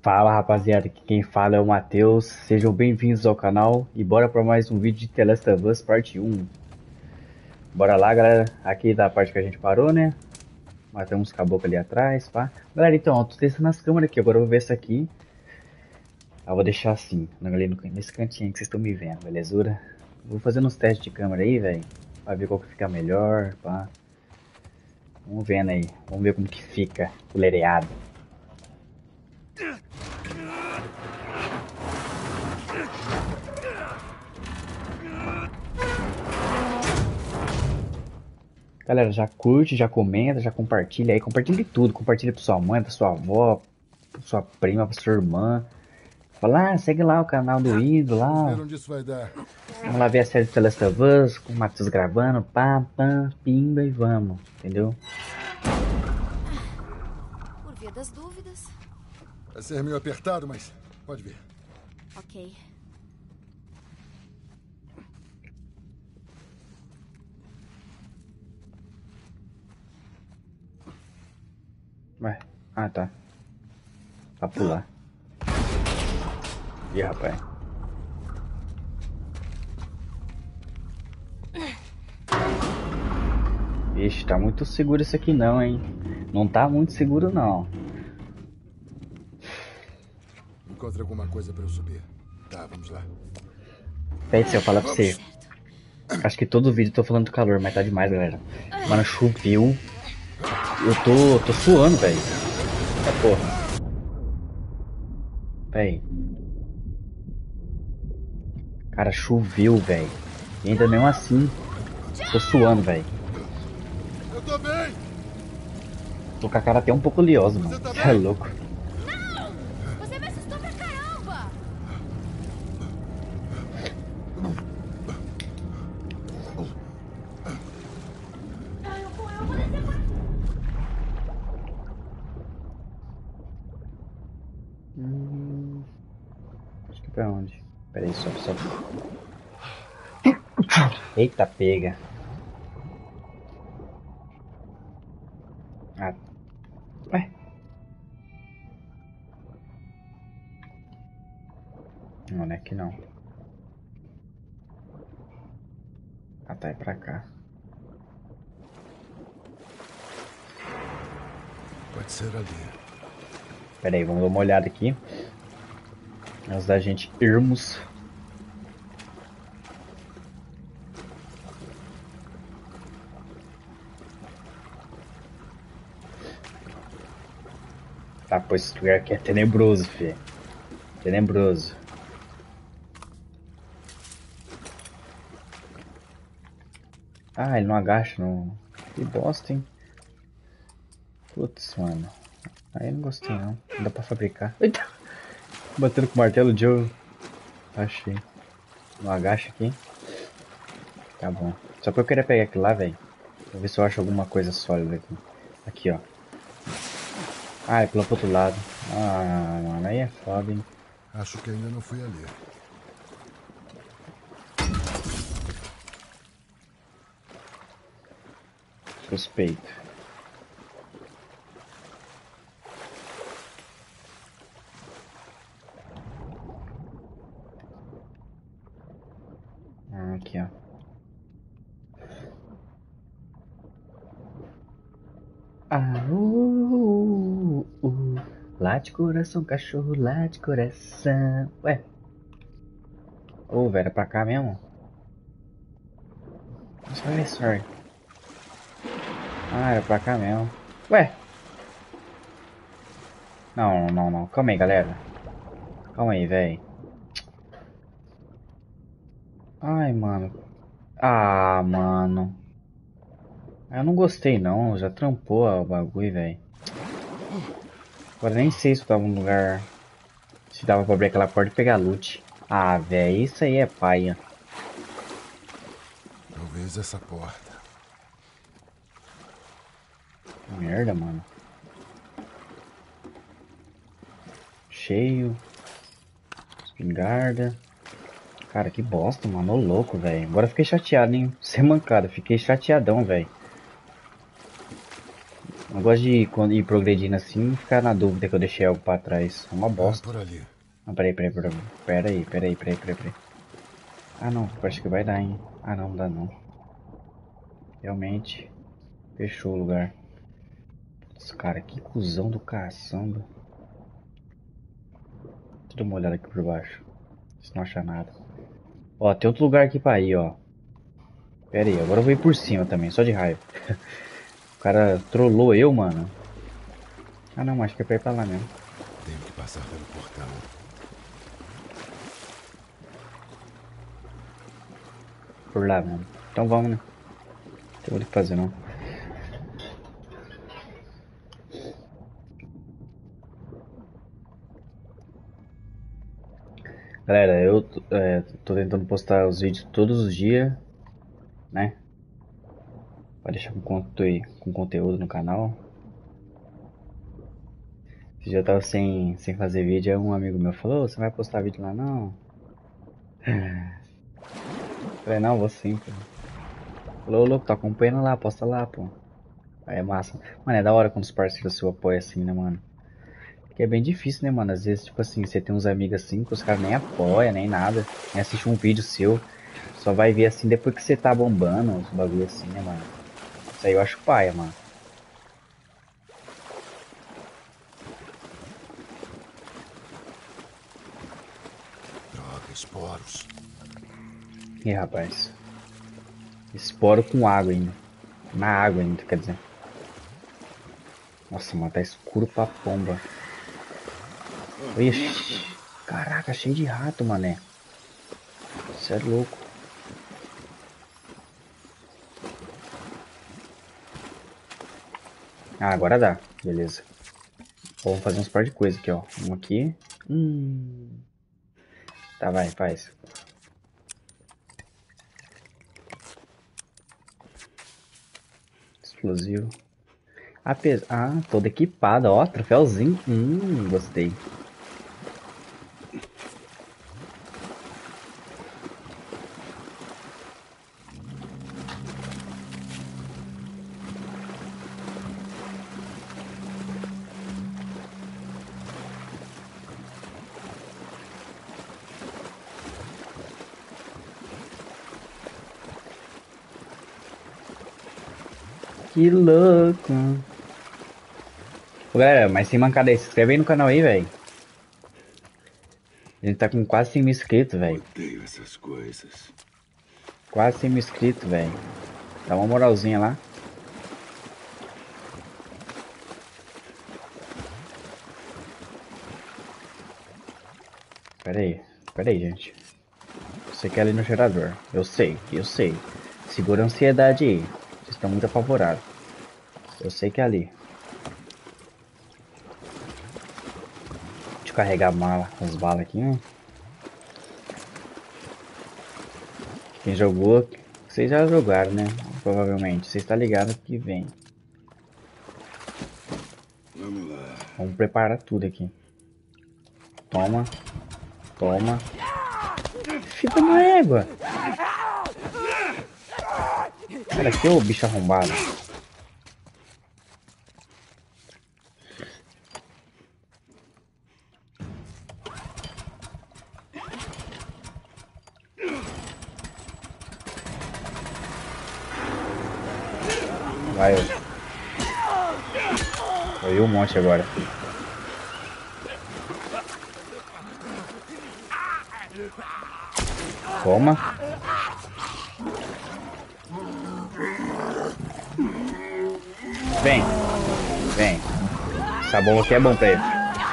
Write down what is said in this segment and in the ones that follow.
Fala rapaziada, aqui quem fala é o Matheus, sejam bem-vindos ao canal e bora para mais um vídeo de The Last of Us parte 1. Bora lá galera, aqui da parte que a gente parou, né? Matamos uns caboclos ali atrás, pá. Galera, então, eu tô testando as câmeras aqui, agora eu vou ver essa aqui. Eu vou deixar assim, nesse cantinho que vocês estão me vendo, belezura? Vou fazendo uns testes de câmera aí, velho, pra ver qual que fica melhor, pá. Vamos vendo aí, vamos ver como que fica o lereado. Galera, já curte, já comenta, já compartilha aí, compartilha de tudo, compartilha pra sua mãe, pra sua avó, pra sua prima, pra sua irmã. Fala, segue lá o canal do Ido Vamos ver lá. onde isso vai dar. Vamos lá ver a série de The Last of Us, com o Matheus gravando, pá, pá, pimba e vamos, entendeu? Por via das dúvidas. Vai ser meio apertado, mas pode ver. Ok. Vai. Ah, tá. Pra pular. Ih, rapaz. Ixi, tá muito seguro isso aqui não, hein? Não tá muito seguro não. Encontre alguma coisa pra eu subir. Tá, vamos lá. Pede se eu falar pra você. Certo. Acho que todo vídeo eu tô falando do calor, mas tá demais, galera. Mano, choveu. Eu tô suando, velho. Tá porra. Véi. Cara, choveu, velho. E ainda mesmo assim, tô suando, velho. Eu tô bem! Tô com a cara até um pouco oleosa, mano. Você tá Você é bem? louco. Não! Você me assustou pra caramba! Eu vou descer por... Acho que pra onde? Pera aí, só. Eita, pega. Ah, ué. Não, não é aqui não. Ah, tá, é pra cá. Pode ser ali. Pera aí, vamos dar uma olhada aqui. Antes da gente irmos. Tá, pois esse lugar aqui é tenebroso, fi. Tenebroso. Ah, ele não agacha, não. Que bosta, hein? Putz, mano. Aí eu não gostei, não. Não dá pra fabricar. Eita! Batendo com o martelo, Joe. Achei. Não agacha aqui. Tá bom. Só que eu queria pegar aquilo lá, velho. Vou ver se eu acho alguma coisa sólida aqui. Aqui, ó. Ah, ele pulou pro outro lado. Ah, mano, aí é foda, hein. Acho que ainda não fui ali. Suspeito. Ah, aqui, ó. Ah, late coração, cachorro, late coração. Ué. Ô, velho, é pra cá mesmo? Nossa, olha só. Ah, era pra cá mesmo. Ué. Não, não, não. Calma aí, galera. Calma aí, velho. Ai, mano. Ah, mano. Eu não gostei, não. Já trampou o bagulho, velho. Agora nem sei se eu tava num lugar... Se dava pra abrir aquela porta e pegar loot. Ah, velho. Isso aí é paia. Talvez essa porta. Merda, mano. Cheio. Espingarda. Cara, que bosta, mano. Ô louco, velho. Agora eu fiquei chateado, hein. Sem mancada. Fiquei chateadão, velho. Não gosto de quando ir progredindo assim e ficar na dúvida que eu deixei algo pra trás. É uma bosta. Por ali. Ah, peraí. Ah não, acho que vai dar, hein. Ah não, não dá não. Realmente, fechou o lugar. Nossa, cara, que cuzão do caçamba. Deixa eu dar uma olhada aqui por baixo. Se não achar nada. Ó, tem outro lugar aqui pra ir, ó. Pera aí, agora eu vou ir por cima também, só de raiva. O cara trollou eu, mano. Ah não, acho que é pra ir pra lá mesmo. Tenho que passar pelo portão. Por lá mesmo. Então vamos, né? Não tem muito o que fazer não. Galera, eu tô tentando postar os vídeos todos os dias, né? Pra deixar com conteúdo no canal. Se já tava sem fazer vídeo, aí um amigo meu falou: você vai postar vídeo lá não? Falei, não, vou sim, pô. Falou, louco, tô acompanhando lá, posta lá, pô. Aí é massa. Mano, é da hora quando os parceiros seu apoiam assim, né, mano? Porque é bem difícil, né, mano? Às vezes, tipo assim, você tem uns amigos assim que os caras nem apoiam, nem nada. Nem assiste um vídeo seu. Só vai ver assim depois que você tá bombando, uns bagulho assim, né, mano? Isso aí eu acho paia, mano. Droga, esporos. Ih, rapaz. Esporo com água ainda. Na água ainda, quer dizer. Nossa, mano, tá escuro pra pomba. Ixi. Caraca, cheio de rato, mané. Você é louco. Ah, agora dá. Beleza. Vamos fazer uns par de coisa aqui, ó. Um aqui. Tá, vai, faz. Explosivo. Ah, toda equipada, ó. Troféuzinho. Gostei. Que louco. Ô, galera, mas sem mancada aí, se inscreve aí no canal aí, velho. A gente tá com quase 100 mil inscritos, velho. Odeio essas coisas. Quase 100 mil inscritos, velho. Dá uma moralzinha lá. Pera aí, gente. Você quer ali no gerador. Eu sei. Segura a ansiedade aí. Vocês estão muito apavorados. Eu sei que é ali. Deixa eu carregar a mala, as balas aqui, né? Quem jogou, vocês já jogaram, né? Provavelmente. Vocês estão ligados que vem. Vamos lá. Vamos preparar tudo aqui. Toma. Toma. Filho de uma égua. Cara, aqui é o bicho arrombado. Vai. Foi um monte agora. Toma. Vem. Vem. Essa bomba aqui é bom pra ele.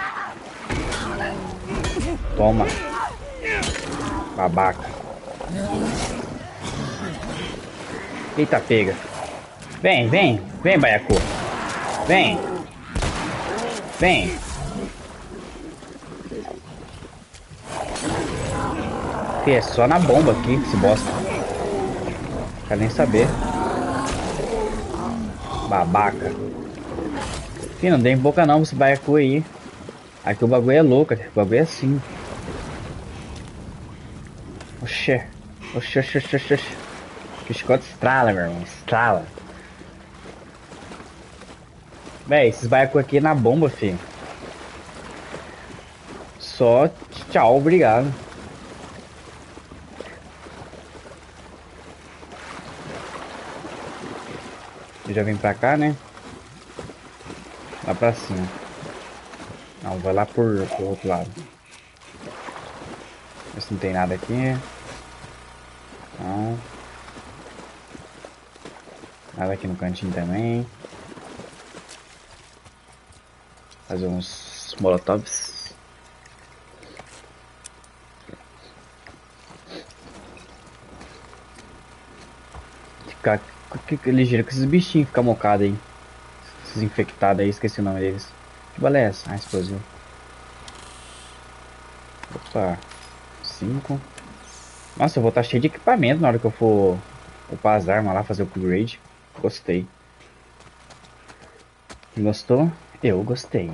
Toma. Babaca. Eita, pega. Vem, Baiacu. Vem. Que é só na bomba aqui, esse bosta. Quero nem saber. Babaca. Fih, não tem boca não, esse Baiacu aí. Aqui o bagulho é louco, o bagulho é assim. Oxê. O chicote estrala, meu irmão. Estrala. Véi, esses baiacos aqui é na bomba, fi. Só tchau, obrigado. Eu já vim pra cá, né? Lá pra cima. Não, vai lá pro outro lado. Ver se não tem nada aqui. Não. Nada aqui no cantinho também. Fazer uns molotovs. Ficar ligeiro com esses bichinhos que ficam mocados aí. Esses infectados aí, esqueci o nome deles. Que bala é essa? Ah, explosivo. Opa. 5. Nossa, eu vou estar cheio de equipamento na hora que eu for upar as armas lá, fazer o upgrade. Gostei. Gostou? Eu gostei.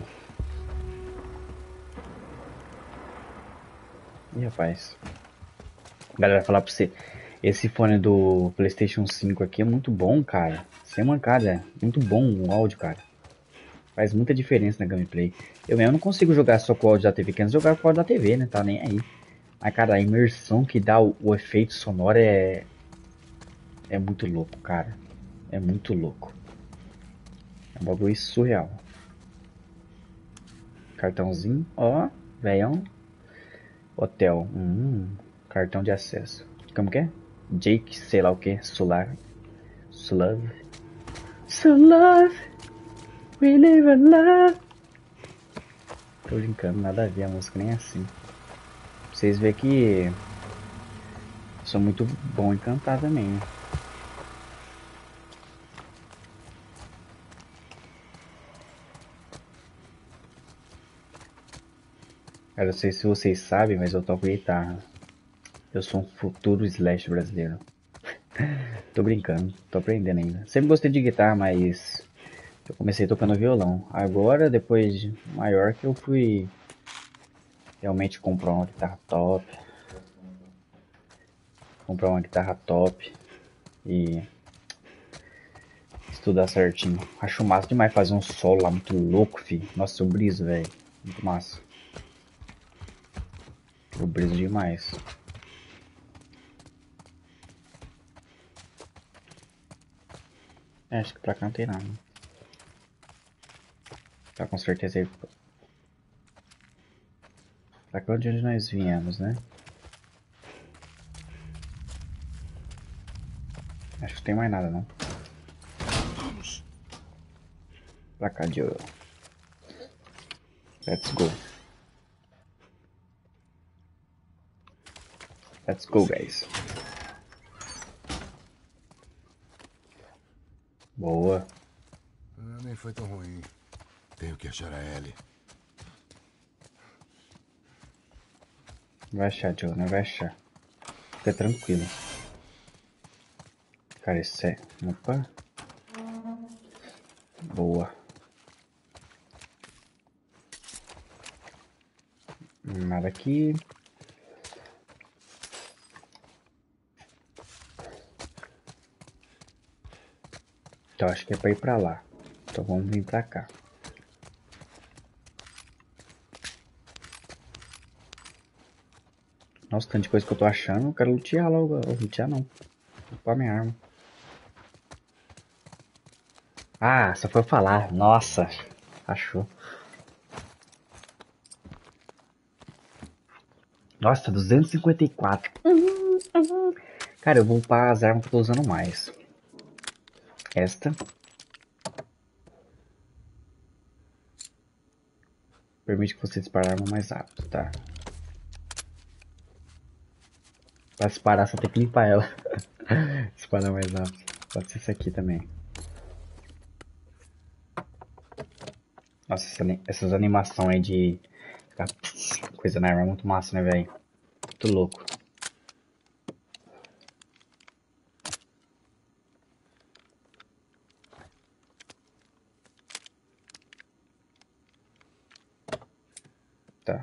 Ih, rapaz. Galera, falar pra você. Esse fone do PlayStation 5 aqui é muito bom, cara. Sem mancada, muito bom o áudio, cara. Faz muita diferença na gameplay. Eu mesmo não consigo jogar só com o áudio da TV, quero jogar com o áudio da TV, né? Tá nem aí. Mas, cara, a imersão que dá o efeito sonoro é muito louco, cara. É muito louco. É um bagulho surreal. Cartãozinho, ó, velhão. Hotel, cartão de acesso. Como que é? Jake, sei lá o que, Solar. Love. So love, we live in love. Tô brincando, nada a ver, a música nem é assim. Pra vocês verem que sou muito bom em cantar também, né? Cara, eu sei se vocês sabem, mas eu toco guitarra. Eu sou um futuro Slash brasileiro. Tô brincando, tô aprendendo ainda. Sempre gostei de guitarra, mas eu comecei tocando violão. Agora, depois de maior, que eu fui realmente comprar uma guitarra top. Comprar uma guitarra top e estudar certinho. Acho massa demais fazer um solo lá muito louco, fi. Nossa, eu briso, velho. Muito massa. Eu briso demais. Acho que pra cá não tem nada. Tá com certeza aí. Pra cá de onde nós viemos, né? Acho que não tem mais nada, não. Pra cá, Joe. Let's go. Let's go, guys. Boa. Nem foi tão ruim. Tenho que achar a Ellie. Vai achar, Joe, não vai achar. Fica tranquilo. Cara, isso é... Opa. Boa. Nada aqui. Então acho que é pra ir pra lá. Então vamos vir pra cá. Nossa, tanta coisa que eu tô achando. Eu quero lutear logo. Lutear não. Upar minha arma. Ah, só foi eu falar. Nossa. Achou. Nossa, 254. Cara, eu vou upar as armas que eu tô usando mais. Esta. Permite que você dispare a arma mais rápido, tá? Pra disparar, só tem que limpar ela. Disparar mais rápido. Pode ser isso aqui também. Nossa, essas animações aí de ficar coisa na arma é muito massa, né, velho? Muito louco. Tá.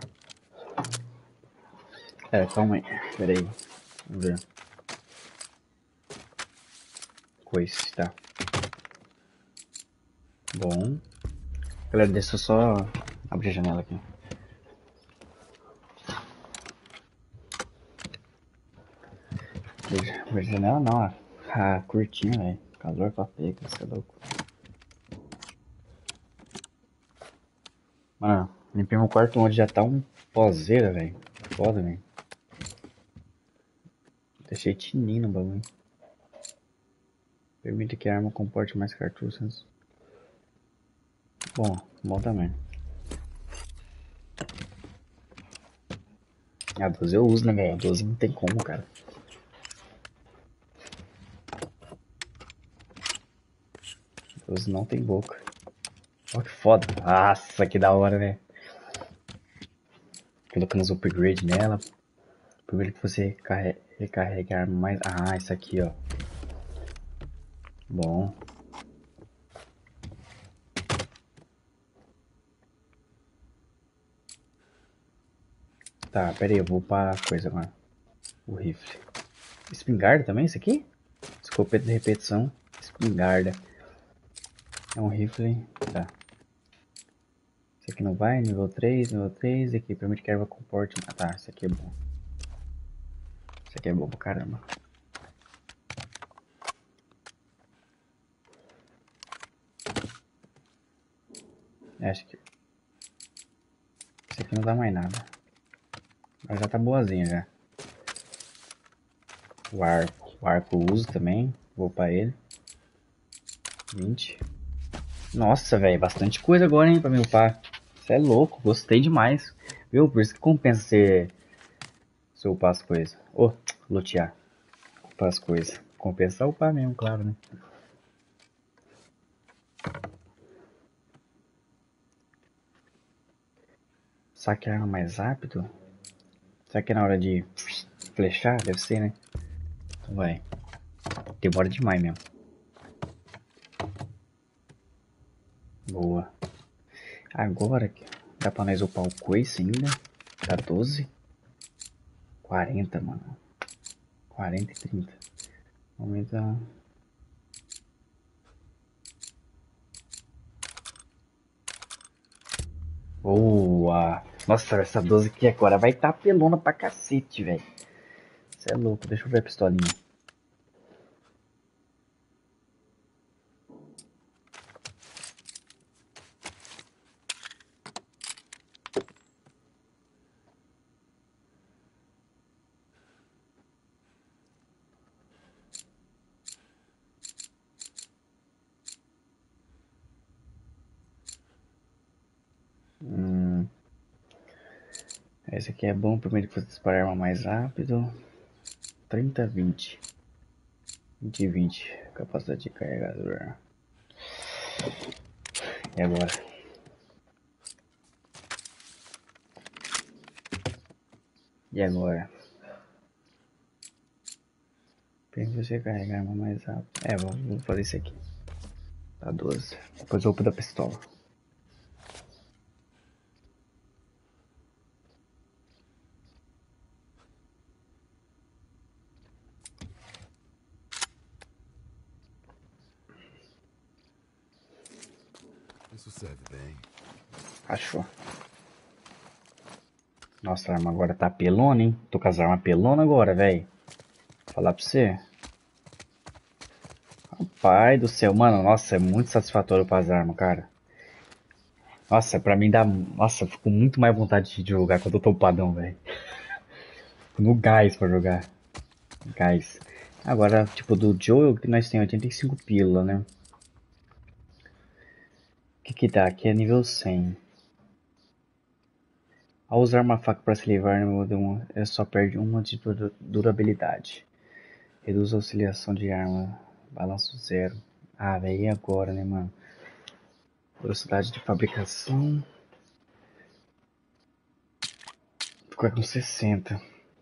Calma aí. Pera aí. Vamos ver. Coisa, tá. Bom. Galera, deixa eu só abrir a janela aqui. Abrir a janela não, a cortina, velho. Calor pra pega, você é louco. Mano, limpei meu quarto onde já tá um pozeira, velho. Foda, velho. Deixei tininho no bagulho. Permite que a arma comporte mais cartuchos. Bom também. A 12 eu uso, né, velho? A 12 não tem como, cara. A 12 não tem boca. Olha que foda. Nossa, que da hora, velho. Colocando os upgrade nela. Primeiro que você recarrega a arma mais... Ah, isso aqui, ó. Bom. Tá, pera aí, eu vou pra coisa agora. O rifle. Espingarda também, isso aqui? Escopeta de repetição. Espingarda. É um rifle. Tá. Esse aqui não vai, nível 3, nível 3. Aqui, permite que a erva comporte... Ah, tá, esse aqui é bom. Esse aqui é bom pra caramba. Acho que... Esse aqui não dá mais nada. Mas já tá boazinha já. O arco eu uso também. Vou pra ele. 20. Nossa, velho, bastante coisa agora, hein, pra me upar. Você é louco, gostei demais. Viu? Por isso que compensa você upar as coisas. Ô, lutear. Upar as coisas. Compensa upar mesmo, claro, né? Saque a arma mais rápido? Será que é na hora de flechar? Deve ser, né? Então vai. Demora demais mesmo. Boa. Agora dá pra nós upar o coice ainda. Tá 12. 40, mano. 40 e 30. Aumenta. Boa. Nossa, essa 12 aqui agora vai tá pelona pra cacete, velho. Você é louco. Deixa eu ver a pistolinha. Esse aqui é bom, primeiro que você dispara a arma mais rápido. 30, 20. 20 e 20. Capacidade de carregador. E agora? E agora? Primeiro você carregar a arma mais rápido. Vou fazer isso aqui. Tá 12. Depois eu upo da pistola. Isso serve bem. Achou. Nossa, a arma agora tá pelona, hein? Tô com as armas pelona agora, velho. Falar pra você. Pai do céu, mano. Nossa, é muito satisfatório para as armas, cara. Nossa, pra mim dá... Nossa, eu fico muito mais vontade de jogar quando eu tô upadão, velho. Fico no gás pra jogar. Gás. Agora, tipo, do Joel que nós temos 85 pílula, né? O que que dá? Aqui é nível 100. Ao usar uma faca para se livrar, ele só perde uma de durabilidade. Reduz a oscilação de arma. Balanço 0. Ah, velho, e agora, né, mano? Velocidade de fabricação. Fica com 60.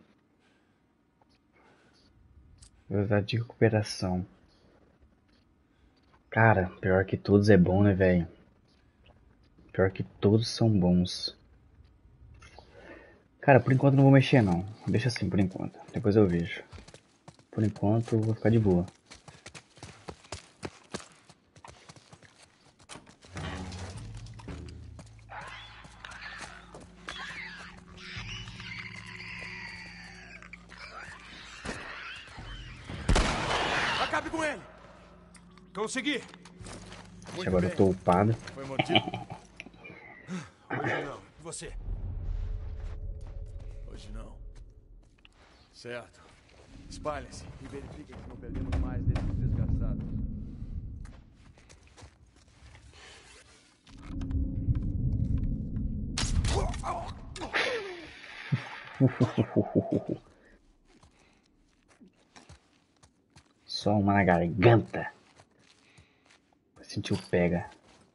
Velocidade de recuperação. Cara, pior que todos é bom, né, velho? Pior que todos são bons. Cara, por enquanto não vou mexer não. Deixa assim por enquanto. Depois eu vejo. Por enquanto eu vou ficar de boa. com ele! Consegui! Muito Agora bem. eu tô upado. Foi mordido? Hoje não. E você? Hoje não. Certo. Espalhem-se e verifiquem que não perdemos mais desses desgraçados. Só uma na garganta. Sentiu pega.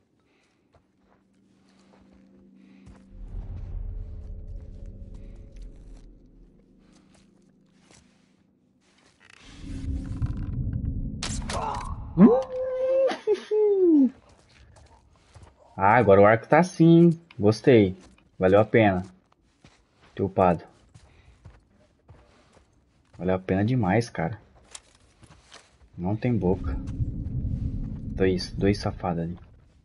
Ah, agora o arco tá assim. Gostei. Valeu a pena. Ter upado. Valeu a pena demais, cara. Não tem boca. Dois safados ali.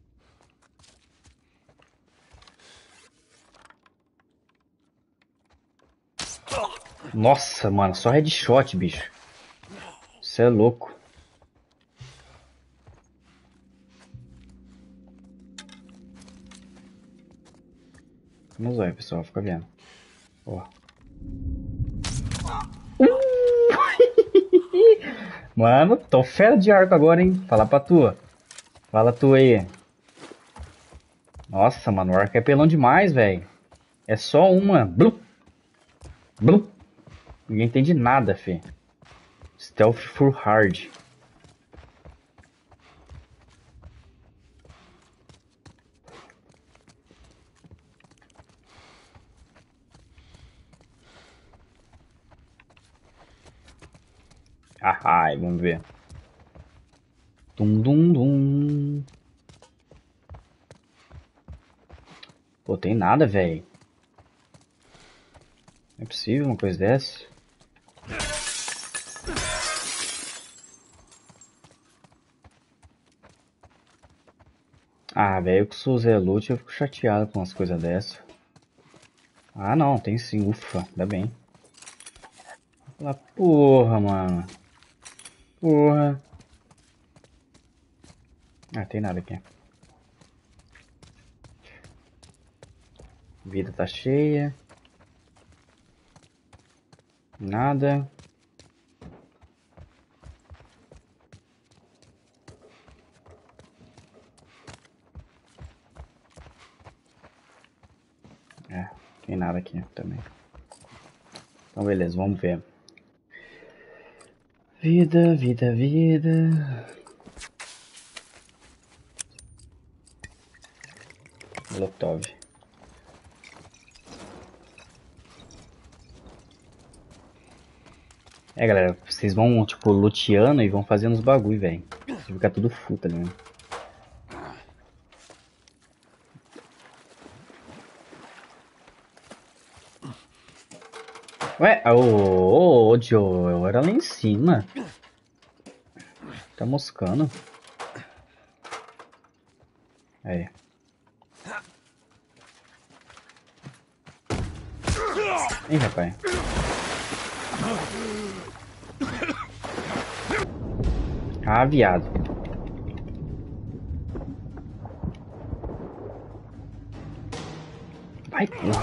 Nossa, mano, só headshot, bicho. Você é louco. Vamos lá, pessoal, fica vendo. Ó. Mano, tô fera de arco agora, hein? Fala pra tua. Fala tu aí. Nossa, mano, o arco é pelão demais, velho. É só uma. Blup. Blup. Ninguém entende nada, fi. Stealth for hard. Ai, vamos ver. Dum dum dum. Pô, tem nada, velho. Não é possível uma coisa dessa. Ah, velho, eu que sou Zé Lute, eu fico chateado com umas coisas dessas. Ah, não, tem sim, ufa, ainda bem. Fala, porra, mano. Porra. Ah, tem nada aqui. Vida tá cheia. Nada. É, tem nada aqui também. Então beleza, vamos ver. Vida, vida, vida. Molotov. É, galera, vocês vão, tipo, luteando e vão fazendo os bagulho, velho. Você fica tudo full, tá ligado? Ué, ô, Joe, eu era lá em cima. Tá moscando. Aí. Ih, rapaz. Ah, viado. Vai, porra.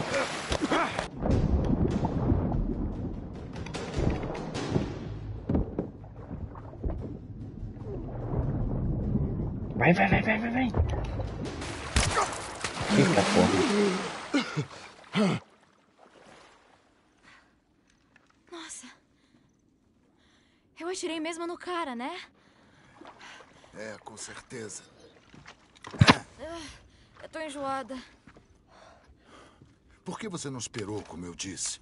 Vai, vai, vai, vai, vai, vai. Eita, porra. Nossa. Eu atirei mesmo no cara, né? É, com certeza. Eu tô enjoada. Por que você não esperou, como eu disse?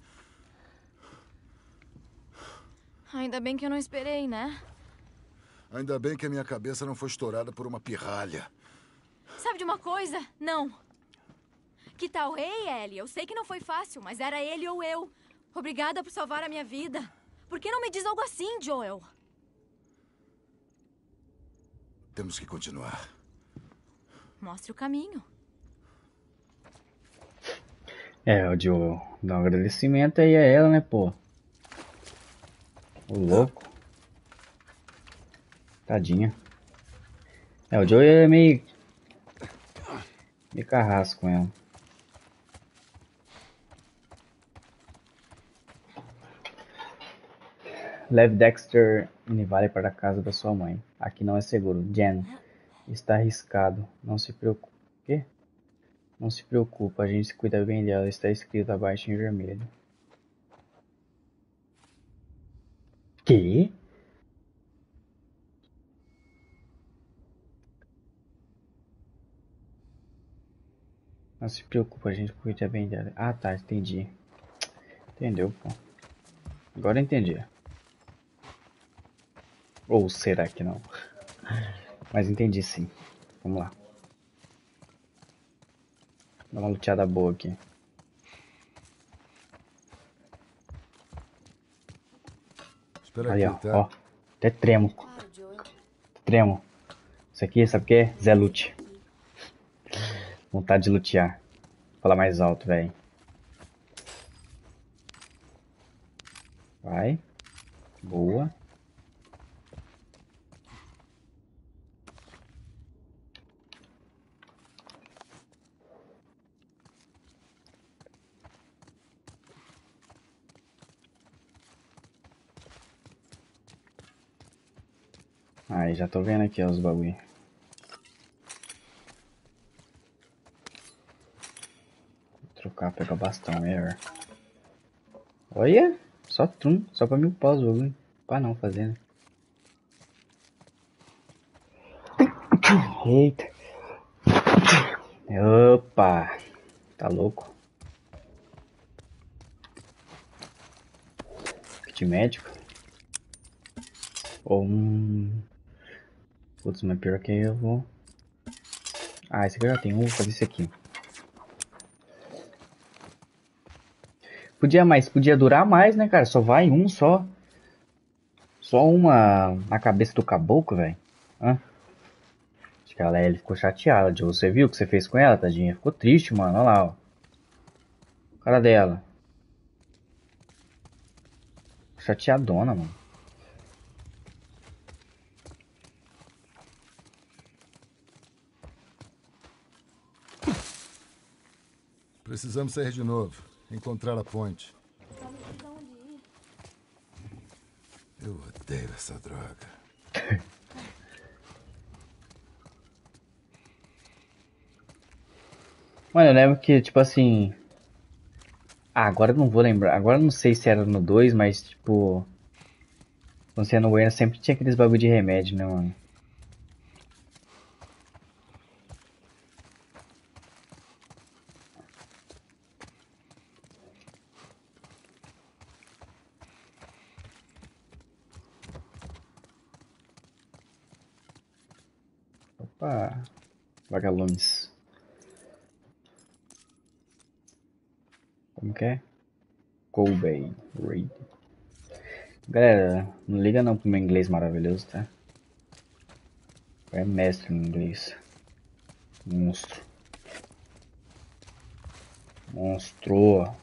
Ainda bem que eu não esperei, né? Ainda bem que a minha cabeça não foi estourada por uma pirralha. Sabe de uma coisa? Não. Que tal? Ei, Ellie, eu sei que não foi fácil, mas era ele ou eu. Obrigada por salvar a minha vida. Por que não me diz algo assim, Joel? Temos que continuar. Mostre o caminho. É, o Joe dá um agradecimento aí a ela, né, pô? O louco. Tadinha. É, o Joey é meio carrasco com ela. Leve Dexter e Nivale para a casa da sua mãe. Aqui não é seguro. Jen, está arriscado. Não se preocupe. Quê? Não se preocupa, a gente se cuida bem dela. Está escrito abaixo em vermelho. Quê? Não se preocupa, a gente cuida bem dela. Ah, tá, entendi. Entendeu, pô. Agora eu entendi. Ou será que não? Mas entendi sim. Vamos lá. Dá uma luteada boa aqui. Espera Aí, aqui, ó, tá? ó. Até tremo. Claro, Joel. Tremo. Isso aqui, sabe o que é? Zé Lute. Vontade de lutear. Fala mais alto, velho. Vai. Boa. Aí, já tô vendo aqui ó, os bagulho. Vou trocar, pegar o bastão, melhor. Olha, só trum, só pra me upar os bagulho. Pra não fazer, né? Eita. Opa. Tá louco? Kit médico. Ou Putz, mas pior que eu vou... Ah, esse aqui eu já tenho. Vou fazer esse aqui. Podia durar mais, né, cara? Só vai um só. Só uma na cabeça do caboclo, velho. Acho que ele ficou chateada, Joe. Você viu o que você fez com ela, tadinha? Ficou triste, mano. Olha lá, ó. Cara dela. Chateadona, mano. Precisamos sair de novo. Encontrar a ponte. Eu odeio essa droga. Mano, eu lembro que, tipo assim... Ah, agora eu não vou lembrar. Agora eu não sei se era no 2, mas, tipo... Quando você ia no Goiânia sempre tinha aqueles bagulho de remédio, né, mano? Opa! Vagalumes. Como que é? Colbay Reed. Galera, não liga não pro meu inglês maravilhoso, tá? É mestre no inglês. Monstro. Monstro.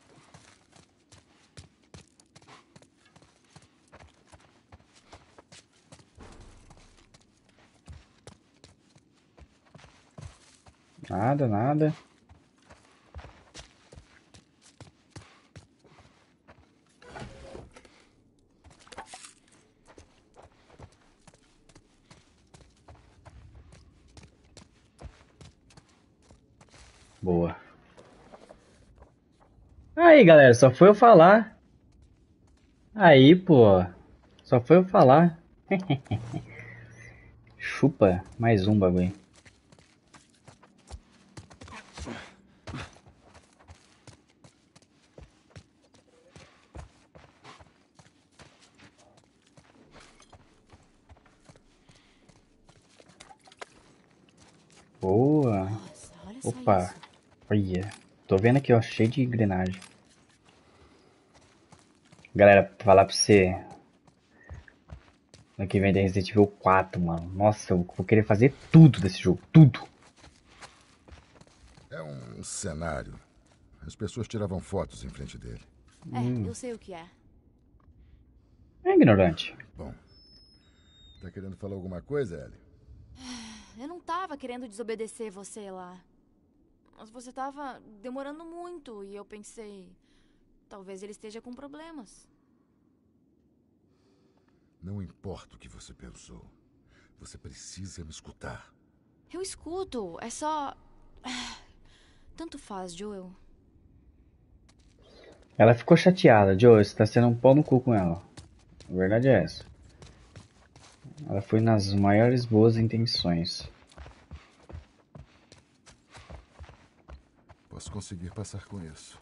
Nada, nada. Boa. Aí, galera, só foi eu falar. Aí, pô. Só foi eu falar. Chupa. Mais um bagulho. Boa. Nossa, olha só Opa. isso. Olha. Tô vendo aqui, ó. Cheio de engrenagem. Galera, pra falar pra você. No que vem tem Resident Evil 4, mano. Nossa, eu vou querer fazer tudo desse jogo. Tudo. É um cenário. As pessoas tiravam fotos em frente dele. É, eu sei o que é. É ignorante. Bom, Tá querendo falar alguma coisa, Ellie? Eu não tava querendo desobedecer você lá. Mas você tava demorando muito e eu pensei... Talvez ele esteja com problemas. Não importa o que você pensou. Você precisa me escutar. Eu escuto, é só... Tanto faz, Joel. Ela ficou chateada, Joe, você tá sendo um pau no cu com ela. A verdade é essa. Ela foi nas maiores boas intenções. Posso conseguir passar com isso.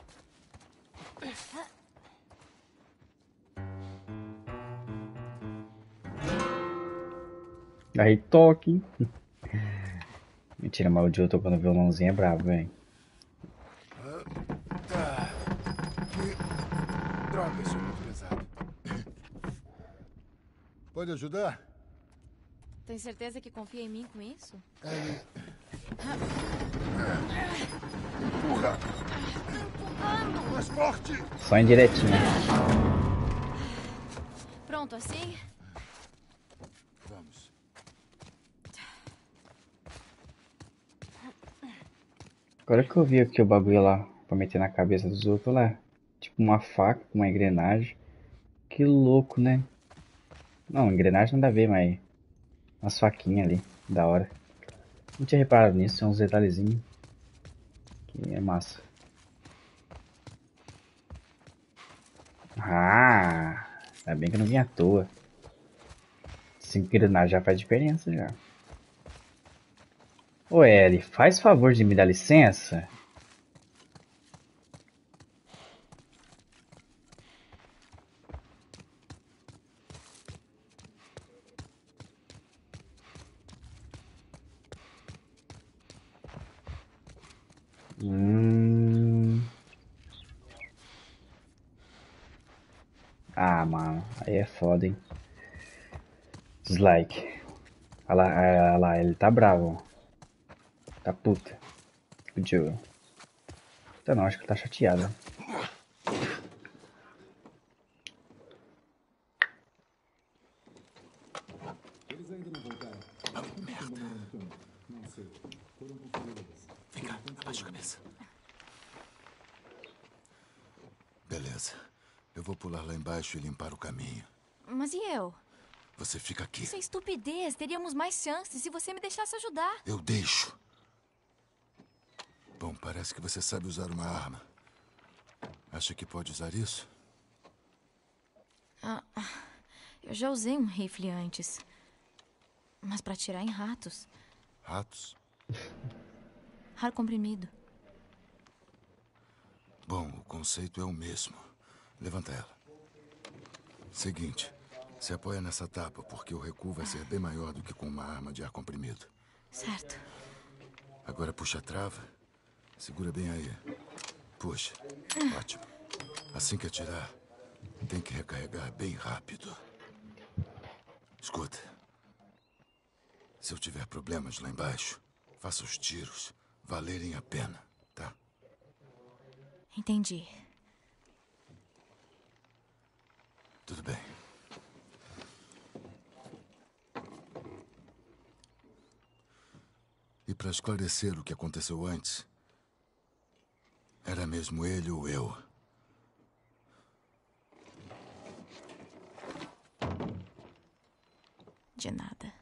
Aí toque. Mentira, mas o Joe tocando violãozinho é brabo, velho. Que droga, isso é muito pesado. Pode ajudar? Tem certeza que confia em mim com isso? Empurra! Mais forte! Só em direitinho. Pronto, assim? Vamos. Agora que eu vi aqui o bagulho lá pra meter na cabeça dos outros lá. Tipo uma faca com uma engrenagem. Que louco, né? Não, engrenagem nada a ver, mas umas faquinhas ali. Da hora. Não tinha reparado nisso, são uns detalhezinhos. Que é massa. Ah, ainda bem que eu não vim à toa. Se engrenar já faz diferença já. Ô Ellie, faz favor de me dar licença? Ah, mano, aí é foda, hein? Dislike. Olha lá, ele tá bravo. Tá puta. O Joe. Puta não, acho que ele tá chateado. Vem cá, abaixa a cabeça. Beleza. Eu vou pular lá embaixo e limpar o caminho. Mas e eu? Você fica aqui. Isso é estupidez. Teríamos mais chances se você me deixasse ajudar. Eu deixo. Bom, parece que você sabe usar uma arma. Acha que pode usar isso? Eu já usei um rifle antes. Mas pra atirar em ratos. Ratos? Ar comprimido. Bom, o conceito é o mesmo. Levanta ela. Seguinte, se apoia nessa tapa, porque o recuo vai ser bem maior do que com uma arma de ar comprimido. Certo. Agora puxa a trava. Segura bem aí. Puxa. Ótimo. Assim que atirar, tem que recarregar bem rápido. Escuta. Se eu tiver problemas lá embaixo, faça os tiros valerem a pena, tá? Entendi. Tudo bem. E para esclarecer o que aconteceu antes, era mesmo ele ou eu? De nada.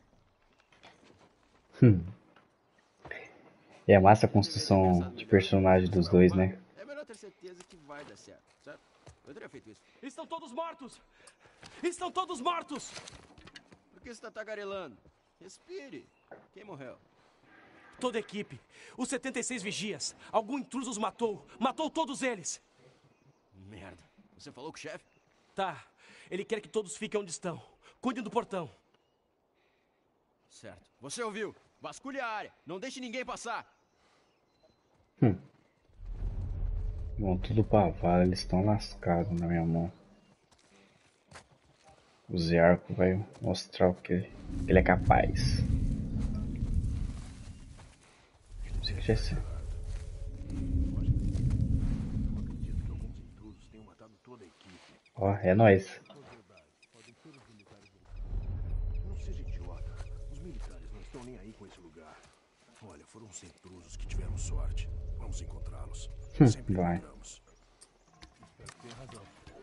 É massa a construção de personagem dos dois, né? É melhor ter certeza que vai dar certo, certo? Eu teria feito isso. Estão todos mortos! Estão todos mortos! Por que você tá tagarelando? Respire. Quem morreu? Toda a equipe. Os 76 vigias. Algum intruso os matou. Matou todos eles. Merda. Você falou com o chefe? Tá. Ele quer que todos fiquem onde estão. Cuidem do portão. Certo. Você ouviu? Vasculhe a área. Não deixe ninguém passar. Vão tudo pra vala, eles estão lascados na minha mão. O Ziarco vai mostrar o que ele é capaz. Não sei o que já sei. Acredito que alguns intrusos tenham matado toda a equipe. Ó, é nóis. Não seja idiota. foram os intrusos que tiveram sorte. Vamos encontrá-los. Sempre Vai. encontramos. Tem razão.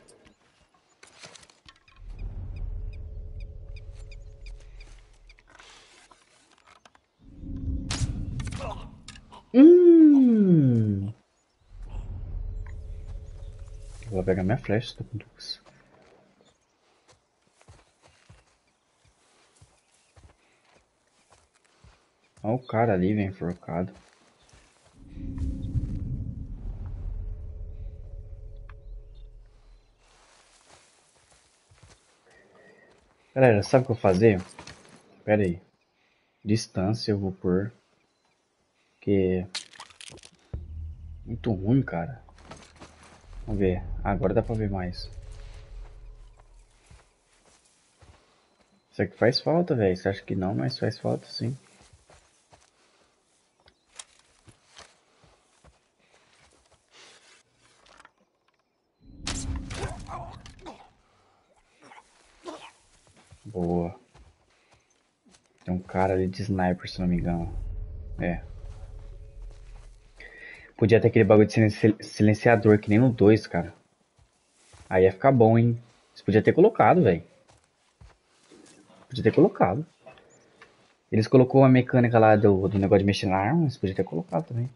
Vou pegar minha flecha, tô com duas. Olha o cara ali, vem enforcado. Galera, sabe o que eu vou fazer? Pera aí. Distância eu vou pôr. Porque... muito ruim, cara. Vamos ver. Agora dá pra ver mais. Isso aqui faz falta, velho. Você acha que não, mas faz falta sim. Boa. Tem um cara ali de sniper, se não me engano. É. Podia ter aquele bagulho de silenciador, que nem no 2, cara. Aí ia ficar bom, hein? Você podia ter colocado, velho. Podia ter colocado. Eles colocou a mecânica lá do negócio de mexer na arma, você podia ter colocado também.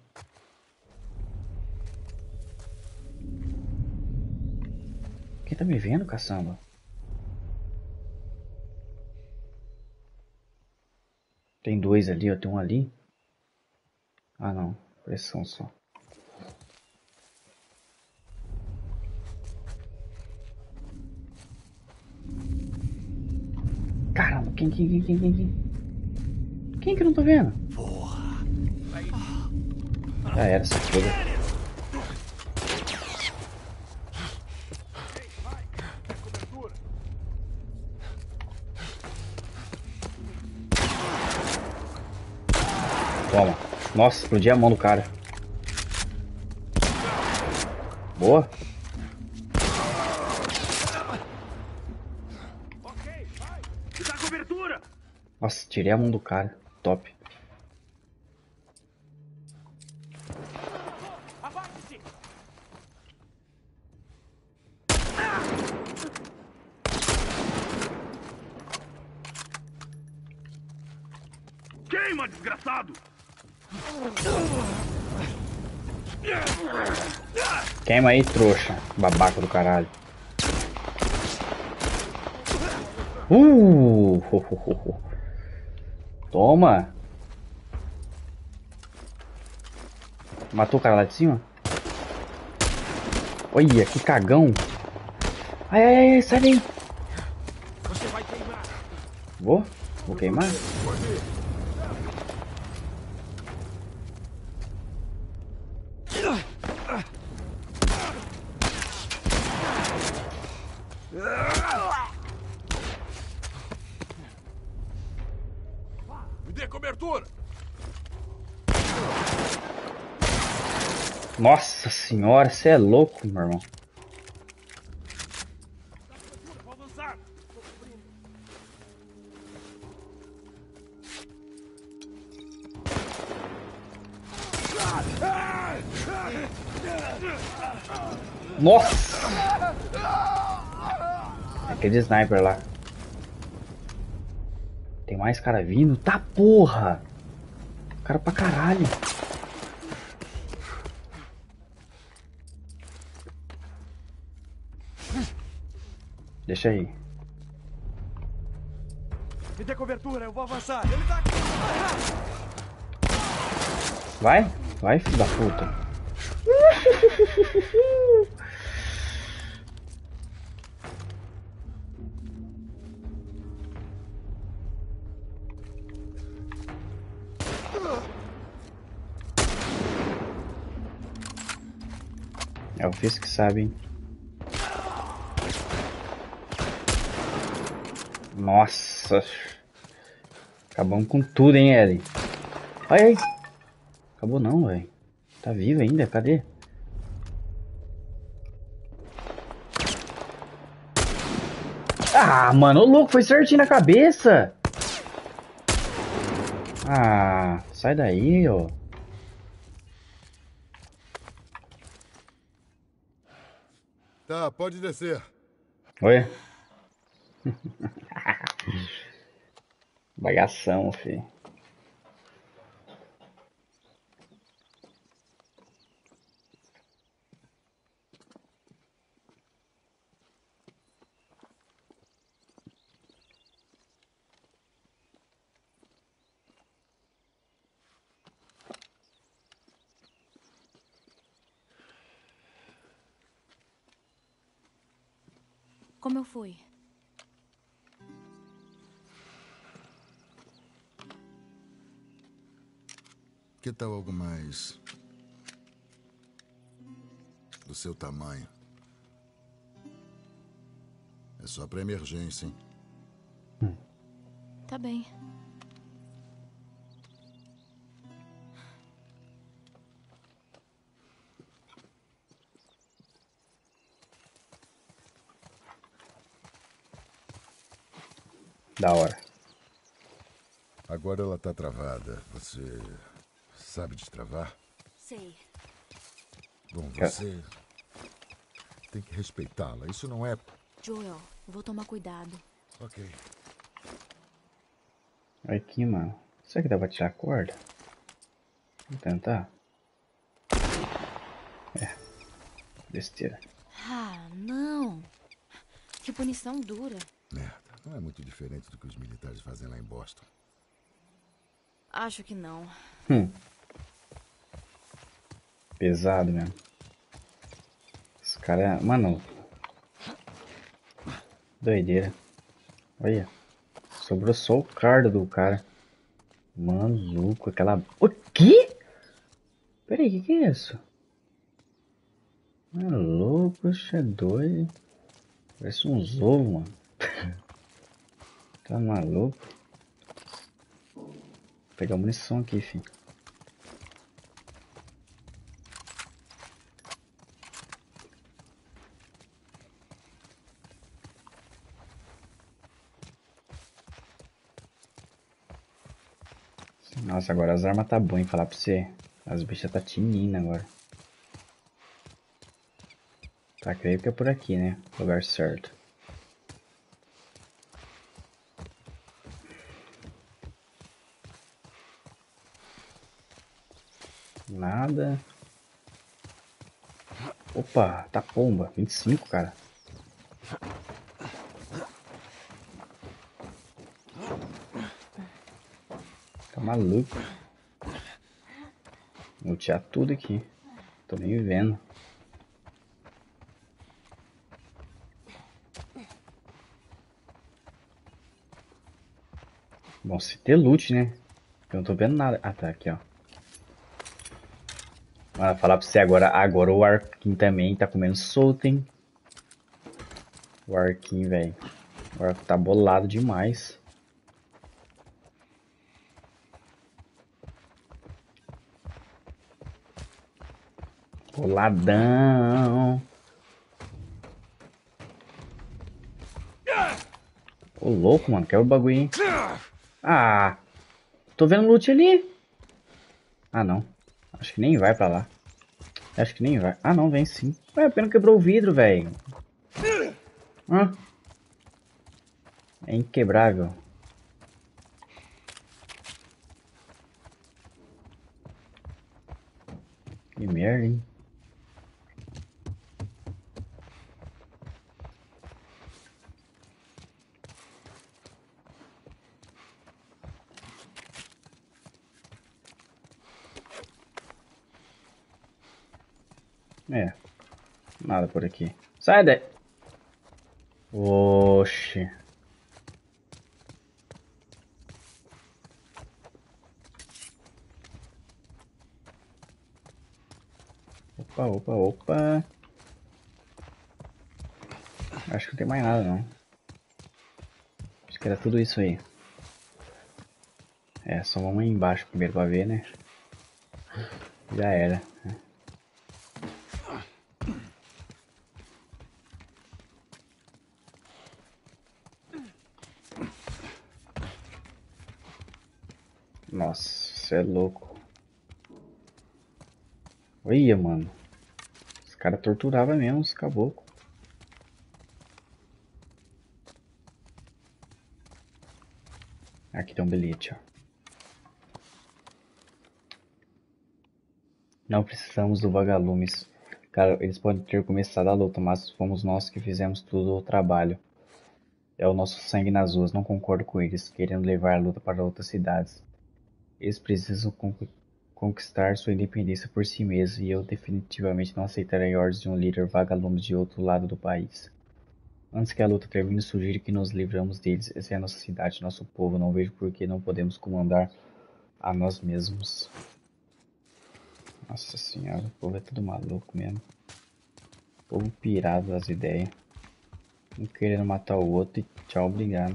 Quem tá me vendo, caçamba? Tem dois ali, ó. Tem um ali. Ah, não. Pressão só. Caramba, quem? Quem que eu não tô vendo? Porra! Já era essa coisa. Toma. Nossa, explodi a mão do cara. Boa. Dá cobertura! Nossa, tirei a mão do cara. Top. Abate-se! Queima, desgraçado! Queima aí, trouxa. Babaca do caralho. Toma. Matou o cara lá de cima? Olha, que cagão. Ai, sai daí. Você vai queimar! Vou queimar? Me dê cobertura! Nossa senhora, você é louco, meu irmão. Vou avançar! Nossa! Aquele sniper lá. Tem mais cara vindo? Tá porra! Cara pra caralho. Deixa aí. Me dê cobertura, eu vou avançar. Ele tá aqui. Vai, filho da puta. É o Fizz que sabe, hein? Nossa. Acabamos com tudo, hein, Ellie? Ai. Acabou não, velho. Tá vivo ainda? Cadê? Ah, mano, o louco foi certinho na cabeça. Ah, Sai daí, ó. Tá, pode descer. Oi? Bagação, filho. Como eu fui? Que tal algo mais do seu tamanho? É só pra emergência, hein? Tá bem. Da hora. Agora ela tá travada. Você sabe destravar? Sei. Bom, você tem que respeitá-la. Isso não é... Joel, vou tomar cuidado. Ok. Aqui, mano. Será que dá pra tirar a corda? Vamos tentar. É. Besteira. Ah, não. Que punição dura. Merda. Não é muito diferente do que os militares fazem lá em Boston. Acho que não. Pesado mesmo. Esse cara é... Mano. Doideira. Olha. Sobrou só o cardo do cara. Maluco, aquela... O quê? Pera aí, que é isso? Maluco, isso é doido. Parece uns ovos, mano. Tá maluco? Vou pegar munição aqui, filho. Nossa, agora as armas tá bom, hein? Falar pra você. As bichas tá tinindo agora. Tá, creio que é por aqui, né? Lugar certo. Nada. Opa, tá pomba. 25, cara. Tá maluco. Vou tirar tudo aqui. Tô nem vendo. Bom, se ter loot, né? Eu não tô vendo nada. Ah, tá aqui, ó. Vou falar pra você agora o Arquinho também tá comendo solto, hein? O Arquinho, velho. O Arco tá bolado demais. Boladão. Ô, louco, mano. Quebra o bagulho, hein? Ah, tô vendo loot ali. Ah, não. Acho que nem vai pra lá. Acho que nem vai. Ah, não, vem sim. Ué, a pena quebrou o vidro, velho. Ah. É inquebrável. Que merda, hein? É. Nada por aqui. Sai daí. Oxi. Opa, opa, opa. Acho que não tem mais nada, não. Acho que era tudo isso aí. É, só vamos aí embaixo primeiro pra ver, né? Já era. Nossa Você é louco. Olha, mano. Os caras torturavam mesmo os caboclos. Aqui tem um bilhete, ó. Não precisamos do vagalumes. Cara, eles podem ter começado a luta, mas fomos nós que fizemos tudo o trabalho. É o nosso sangue nas ruas, não concordo com eles, querendo levar a luta para outras cidades. Eles precisam conquistar sua independência por si mesmos, e eu definitivamente não aceitarei ordens de um líder vagalume de outro lado do país. Antes que a luta termine, sugiro que nos livramos deles. Essa é a nossa cidade, nosso povo. Não vejo por que não podemos comandar a nós mesmos. Nossa senhora, o povo é tudo maluco mesmo. O povo pirado das ideias. Um querendo matar o outro e tchau, obrigado.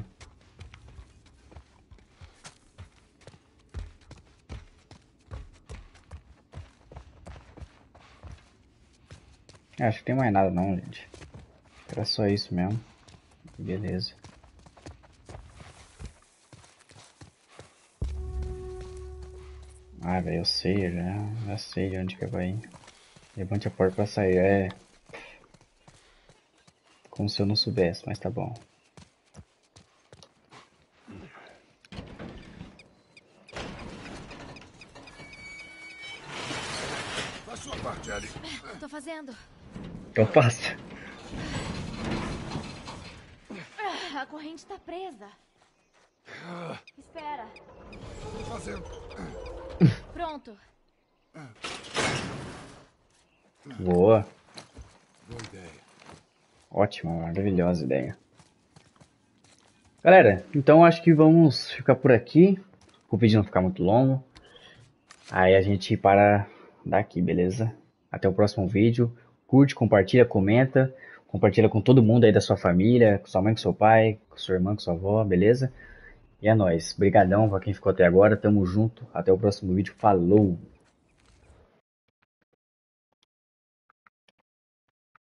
Acho que tem mais nada não, gente. Era só isso mesmo. Beleza. Ah, velho, eu sei, já sei de onde que vai ir. Levante a porta pra sair, é... Como se eu não soubesse, mas tá bom. Faz sua parte, Ellie. Tô fazendo. Eu faço. A corrente tá presa. Espera. Tô fazendo. Pronto. Boa. Boa ideia. Ótima, maravilhosa ideia. Galera, então acho que vamos ficar por aqui. O vídeo não ficar muito longo. Aí a gente para daqui, beleza? Até o próximo vídeo. Curte, compartilha, comenta. Compartilha com todo mundo aí da sua família, com sua mãe, com seu pai, com sua irmã, com sua avó, beleza? E é nóis. Brigadão pra quem ficou até agora. Tamo junto. Até o próximo vídeo. Falou!